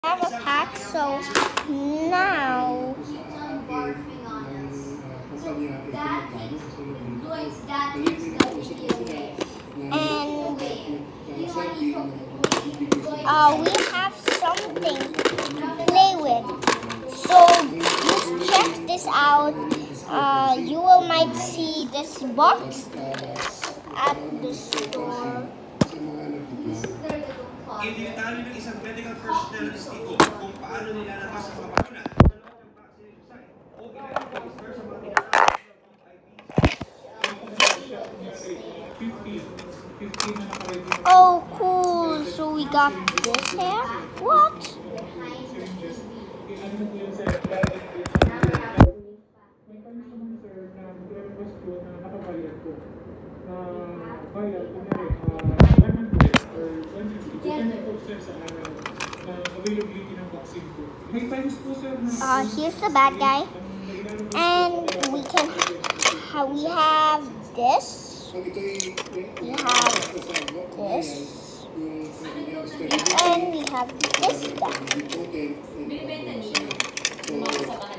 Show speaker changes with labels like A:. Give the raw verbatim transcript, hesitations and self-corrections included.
A: have a pack, so now and uh, we have something to play with. So just check this out. Uh, you will might see this box at the store.
B: Inidetalye ng isang medical personnel institute kung paano nilalabas ang mga bakuna sa loob ng vaccination site o ginagawa sa mga
A: Oh, cool. So we got this here. What? Uh, here's the bad guy, and we can ha we have this, we have this, and we have this guy.